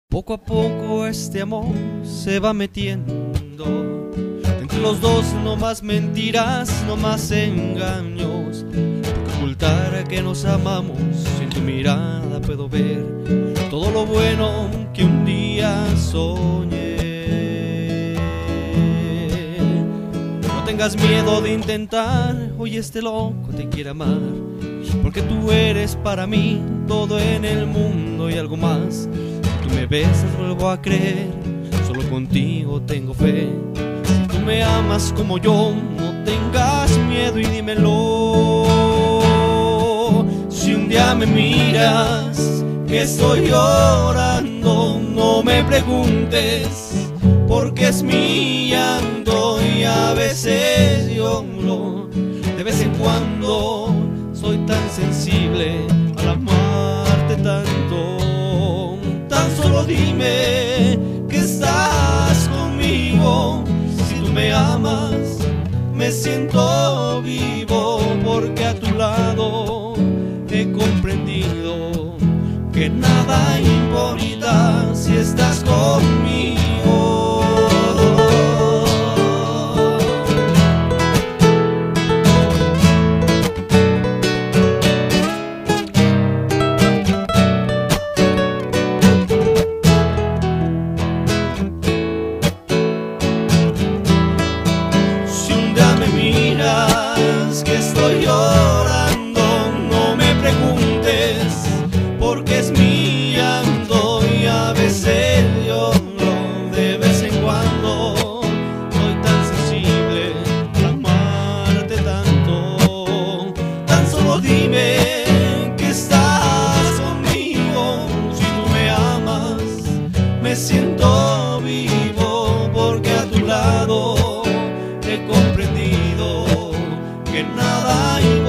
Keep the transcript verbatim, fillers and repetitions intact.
Poco a poco este amor se va metiendo entre los dos, no más mentiras, no más engaños. Porque ocultar que nos amamos, en tu mirada puedo ver todo lo bueno que un día soñé. No tengas miedo de intentar, hoy este loco te quiere amar, porque tú eres para mí todo en el mundo y algo más. Tú me besas, vuelvo a creer, solo contigo tengo fe. Si tú me amas como yo, no tengas miedo y dímelo. Si un día me miras que estoy llorando, no me preguntes, porque es mi llanto y a veces lloro. De vez en cuando soy tan sensible al amarte tanto. Tan solo dime que estás conmigo. Si tú me amas, me siento vivo, porque a tu lado he comprendido que nada importa si estás conmigo. Que estoy llorando, no me preguntes, porque es mi llanto y a veces lloro. De vez en cuando soy tan sensible al amarte tanto. Tan solo dime que estás conmigo. Si tú me amas, me siento vivo, porque a tu lado he comprendido que nada hay.